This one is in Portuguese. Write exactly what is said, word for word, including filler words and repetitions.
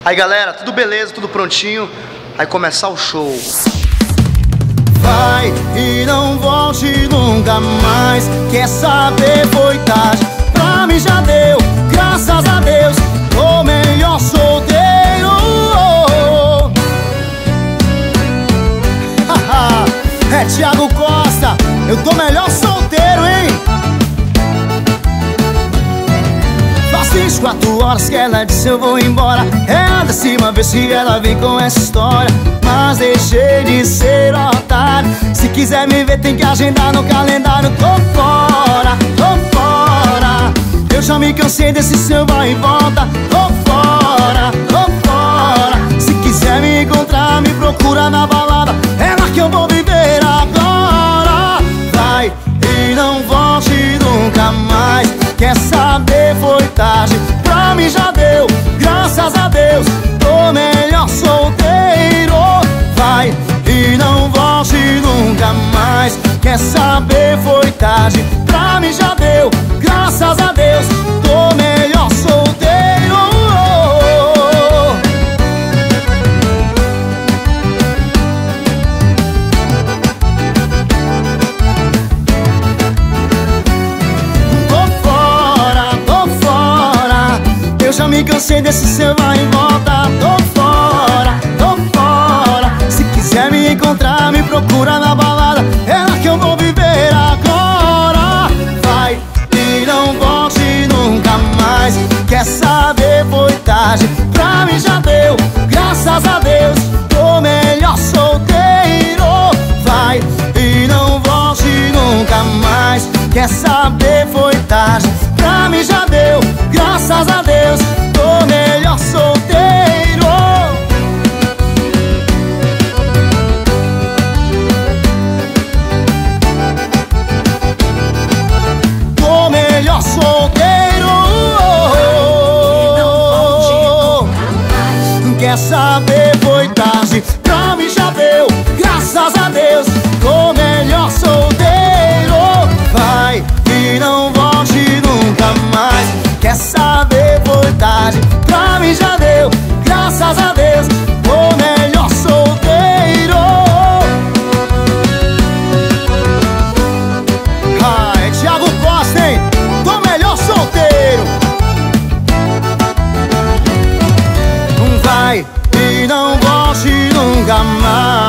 Aí galera, tudo beleza, tudo prontinho. Aí começar o show. Vai e não volte nunca mais. Quer saber, foi tarde. Pra mim já deu, graças a Deus. Tô melhor solteiro. É Thiago Costa, eu tô melhor solteiro, hein? Faz vinte e quatro horas que ela disse eu vou embora. Ela de cima vê se ela vem com essa história. Mas deixei de ser otário. Se quiser me ver tem que agendar no calendário. Tô fora, tô fora. Eu já me cansei desse seu vai e volta. Tô fora, tô fora. Se quiser me encontrar me procura na balada. É lá que eu vou viver agora. Vai e não volte nunca mais. Quer saber, foi tarde. Pra mim já deu, graças a Deus. Tô melhor solteiro. Vai e não volte nunca mais. Quer saber, foi tarde. Pra mim já deu, graças a Deus. Tô melhor solteiro. Tô fora, tô fora. Eu já me cansei desse seu vai e volta. Tô fora, tô fora. Se quiser me encontrar, me procura na balada. É lá que eu vou viver agora. Vai e não volte nunca mais. Quer saber, foi tarde. Pra mim já deu, graças a Deus. Tô melhor solteiro. Vai e não volte nunca mais. Quer saber, foi tarde. Pra mim já deu, graças a Deus. Tô melhor solteiro. Tô melhor solteiro. Quer saber, foi tarde. Pra mim já deu, graças a Deus. Tô melhor solteiro. Vai e não volte nunca mais. Quer saber, foi tarde. Pra mim já deu, graças a Deus. Tô melhor solteiro. Ah, é Thiago Costa, hein? Tô melhor solteiro. Vai e não volte nunca mais.